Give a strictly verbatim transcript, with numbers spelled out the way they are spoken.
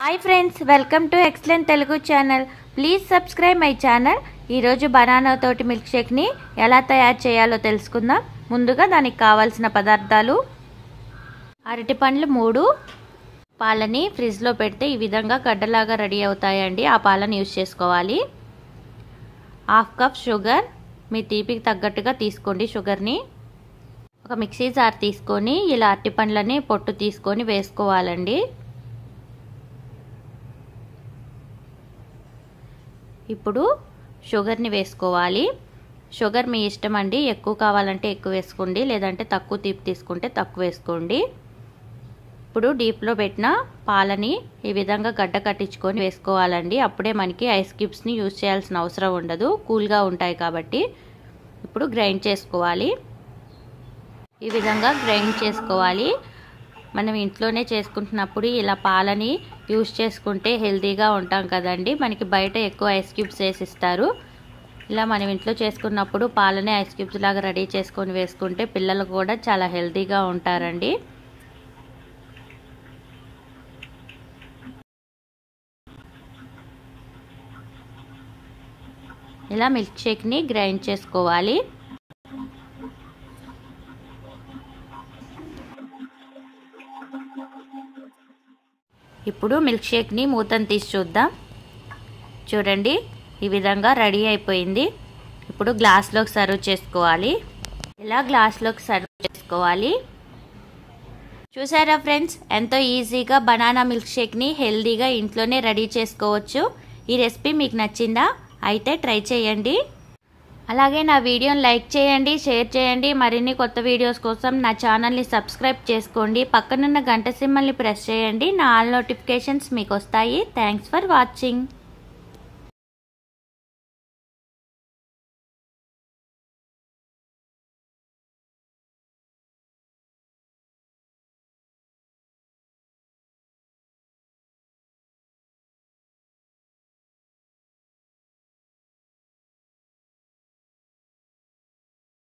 High friends welcome to excellent Telugu channel please subscribe my channel ఈరోజు banana తోటి milk shake ని ఎలా తయారు చేయాలో తెలుసుకుందాం। ముందుగా దానికి కావాల్సిన పదార్థాలు అరటి పండ్లు మూడు, పాలని ఫ్రిడ్జ్ లో పెడితే ఈ విధంగా గడ్డలాగా రెడీ అవుతాయండి। ఆ పాలను యూస్ చేసుకోవాలి। హాఫ్ కప్ షుగర్, మీ తీపికి తగ్గట్టుగా తీసుకోండి షుగర్ ని। ఒక మిక్సీ జార్ తీసుకొని ఇలా అరటి పండ్లని పొట్టు తీసుకొని వేసుకోవాలండి। ఇప్పుడు షుగర్ ని వేసుకోవాలి। షుగర్ మీ ఇష్టం అండి, ఎక్కువ కావాలంటే ఎక్కువ వేసుకోండి, లేదంటే తక్కువ తీపి తీసుకుంటే తక్కువ వేసుకోండి। ఇప్పుడు డీప్ లో పెట్టిన పాలని ఈ విధంగా గడ్డ కట్టించుకొని వేసుకోవాలండి। అప్పుడే మనకి ఐస్ క్యూబ్స్ ని యూస్ చేయాల్సిన అవసరం ఉండదు, కూల్ గా ఉంటాయి కాబట్టి। ఇప్పుడు గ్రైండ్ చేసుకోవాలి। ఈ విధంగా గ్రైండ్ చేసుకోవాలి। మనం ఇంట్లోనే చేసుకుంటున్నప్పుడు ఇలా పాలని యూస్ చేసుకుంటే హెల్తీగా ఉంటాం కదండి। మనకి బయట ఎక్కువ ఐస్ క్యూబ్స్ వేసి ఇస్తారు, ఇలా మనం ఇంట్లో చేసుకున్నప్పుడు పాలనే ఐస్ క్యూబ్స్ లాగా రెడీ చేసుకొని వేసుకుంటే పిల్లలు కూడా చాలా హెల్తీగా ఉంటారండి। ఇలా మిల్క్ షేక్ ని గ్రైండ్ చేసుకోవాలి। ఇప్పుడు మిల్క్ షేక్ ని మూతను తీసి చూద్దాం। చూడండి ఈ విధంగా రెడీ అయిపోయింది। ఇప్పుడు గ్లాస్ లోకి సర్వ్ చేసుకోవాలి। ఇలా గ్లాస్ లోకి సర్వ్ చేసుకోవాలి। చూసారా ఫ్రెండ్స్, ఎంతో ఈజీగా బనానా మిల్క్ షేక్ ని హెల్తీగా ఇంట్లోనే రెడీ చేసుకోవచ్చు। ఈ రెసిపీ మీకు నచ్చిందా? అయితే ట్రై చేయండి। అలాగే నా వీడియోని లైక్ చేయండి, షేర్ చేయండి। మరిన్ని కొత్త వీడియోస్ కోసం నా ఛానల్ని సబ్స్క్రైబ్ చేసుకోండి। పక్కనున్న గంట సింబల్ని ప్రెస్ చేయండి, నా ఆల్ నోటిఫికేషన్స్ మీకు వస్తాయి। Thanks for watching.